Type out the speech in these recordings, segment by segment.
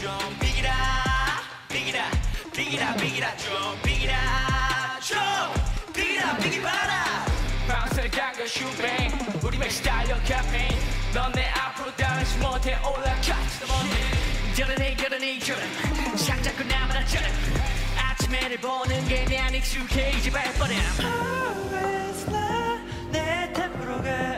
좀 비기라 비기라 비기라 비기라 좀 비기라 좀 비기라 비기 봐라 방세 간거 슈뱅 우리 맥시 달려 카페인 넌 내 앞으로 다니지 못해 올라가지도 못해 저러니 저러니 저런 상자꾸 나마다 저런 아침에를 보는 게 내 안 익숙해 이제 발버려 Always love 내 템포로 가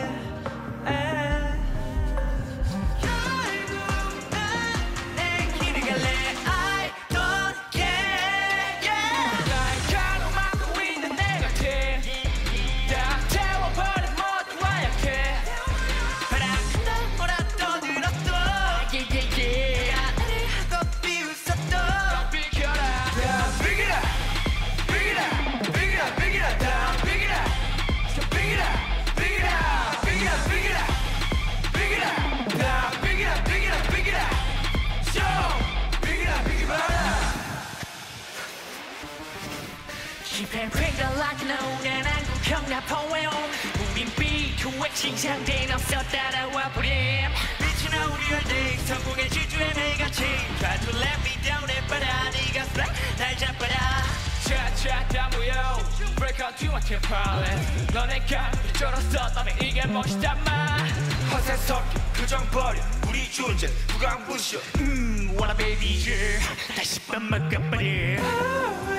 Keep and bring the light now 난 한국형 나포해요 우린 B2의 칭찬된 없어 따라와 버림 빛이 나 우리 얼들 성공의 지주의 매같이 Try to let me down 해봐라 네가 fly 날 잡아라 차차 다 모여 Break out to my temperament 너네가 쩔었어 너네 이게 멋있단 말 허세 섞인 표정 버려 우리 존재 부강부셔 Wanna baby 다시 밥 먹어버려